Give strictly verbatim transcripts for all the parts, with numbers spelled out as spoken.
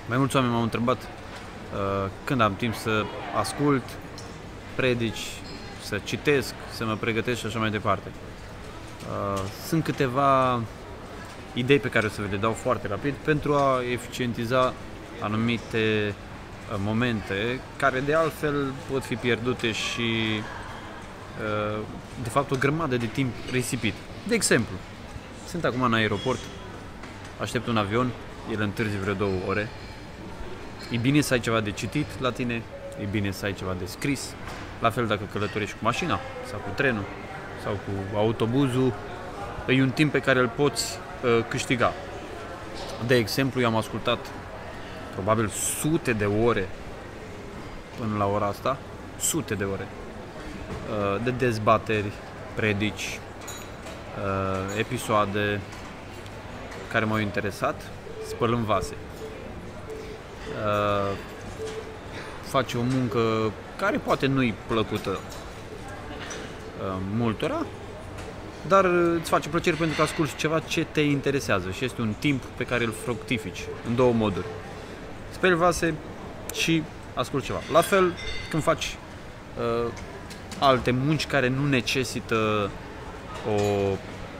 Mai mulți oameni m-au întrebat uh, când am timp să ascult predici, să citesc, să mă pregătesc și așa mai departe. Uh, sunt câteva idei pe care o să vi le dau foarte rapid pentru a eficientiza anumite uh, momente care de altfel pot fi pierdute și uh, de fapt o grămadă de timp risipit. De exemplu, sunt acum în aeroport, aștept un avion, el întârzi vreo două ore. E bine să ai ceva de citit la tine, e bine să ai ceva de scris, la fel dacă călătorești cu mașina sau cu trenul sau cu autobuzul, e un timp pe care îl poți uh, câștiga. De exemplu, eu am ascultat probabil sute de ore până la ora asta, sute de ore uh, de dezbateri, predici, uh, episoade care m-au interesat, spălând vase. Uh, face o muncă care poate nu-i plăcută uh, multora, dar îți face plăcere pentru că asculti ceva ce te interesează și este un timp pe care îl fructifici în două moduri. Speli vase și asculti ceva. La fel când faci uh, alte munci care nu necesită o uh,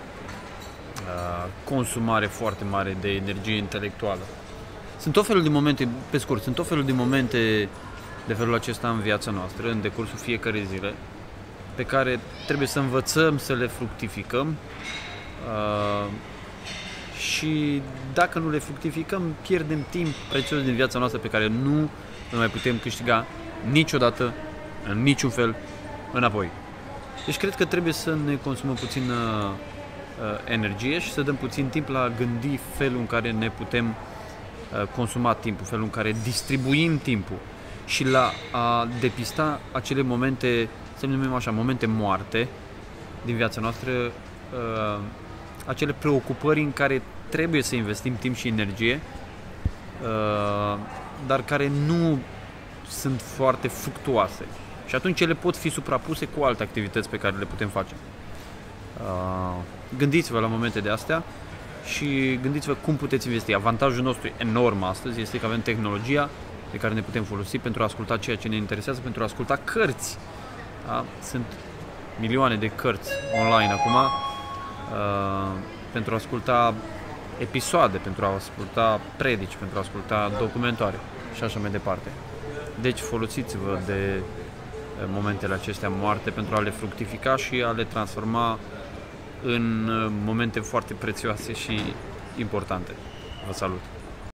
consumare foarte mare de energie intelectuală. Sunt tot felul de momente, pe scurt, sunt tot felul de momente de felul acesta în viața noastră, în decursul fiecărei zile, pe care trebuie să învățăm să le fructificăm uh, și dacă nu le fructificăm, pierdem timp prețios din viața noastră pe care nu îl mai putem câștiga niciodată, în niciun fel, înapoi. Deci cred că trebuie să ne consumăm puțin uh, energie și să dăm puțin timp la a gândi felul în care ne putem consuma timpul, felul în care distribuim timpul și la a depista acele momente, să le numim așa, momente moarte din viața noastră, acele preocupări în care trebuie să investim timp și energie, dar care nu sunt foarte fructuoase. Și atunci ele pot fi suprapuse cu alte activități pe care le putem face. Gândiți-vă la momente de astea și gândiți-vă cum puteți investi. Avantajul nostru enorm astăzi este că avem tehnologia de care ne putem folosi pentru a asculta ceea ce ne interesează, pentru a asculta cărți. Da? Sunt milioane de cărți online acum, uh, pentru a asculta episoade, pentru a asculta predici, pentru a asculta documentare și așa mai departe. Deci folosiți-vă de momentele acestea moarte pentru a le fructifica și a le transforma în momente foarte prețioase și importante. Vă salut!